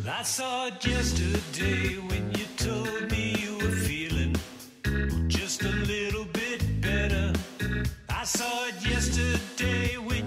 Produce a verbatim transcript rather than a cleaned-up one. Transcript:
I saw it yesterday when you told me you were feeling just a little bit better. I saw it yesterday when